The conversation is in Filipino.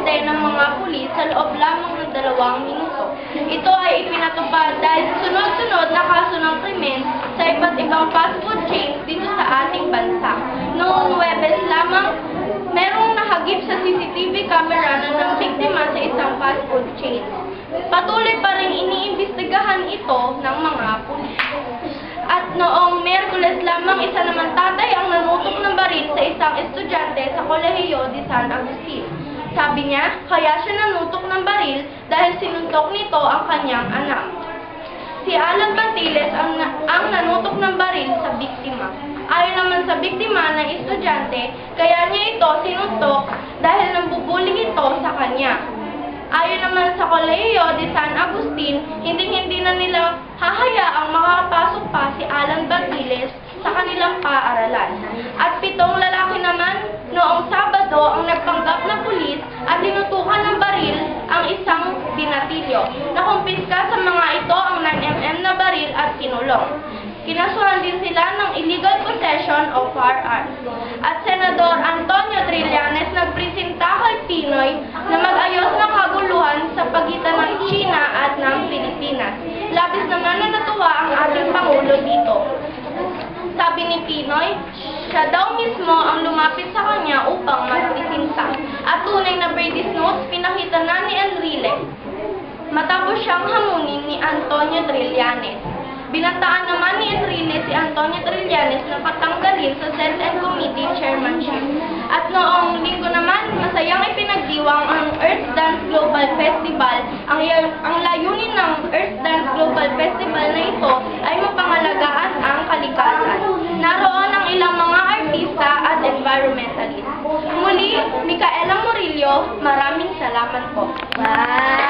rin ng mga pulis sa loob lamang ng 2 minuto. Ito ay ipinatupad dahil sunod-sunod na kaso ng krimen sa iba't ibang fast food chains dito sa ating bansa. Noong Huwebes lamang, merong nahagip sa CCTV camera na ng biktima sa isang fast food chain. Patuloy pa rin iniimbestigahan ito ng mga pulis. At noong Miyerkules lamang, isa naman tatay ang nanutok ng baril sa isang estudyante sa Kolehiyo de San Agustin. Sabi niya, kaya siya nanutok ng baril dahil sinuntok nito ang kanyang anak. Si Alan Bantiles ang nanutok ng baril sa biktima. Ayon naman sa biktima ng estudyante, kaya niya ito sinuntok dahil nambubuli ito sa kanya. Ayon naman sa Kolehiyo de San Agustin, hindi na nila hahayaang makapasok pa si Alan Bantiles sa kanilang paaralan. At 7 lalaki naman noong Sabado ang nagpanggap na pulis at tinutukan ng baril ang isang binatilyo. Nakumpiska sa mga ito ang 9mm na baril at kinulong. Kinasuhan din sila ng illegal possession of firearms. At Senador Antonio Trillanes nagpresenta kay Pinoy na mag-ayos ng kaguluhan sa pagitan ng China at ng Pilipinas. Labis naman na natuwa ang ating Pangulo dito. Sabi ni Pinoy, siya daw mismo ang lumapit sa kanya upang magsisinta. At tunay na birdie's notes pinakita na ni Enrile matapos siyang hamunin ni Antonio Trillanes. Binantaan naman ni Enrile si Antonio Trillanes na patanggalin sa Senate and Committee Chairmanship. At noong linggo naman, masayang ipinagdiwang ang Earth Dance Global Festival. Ang layunin ng Earth Dance Global Festival na ito ay mapangalagaan ang kalikasan. Naroon ang ilang mga artista at environmentalist. Muli, Mickaela Murillo, maraming salamat po. Bye!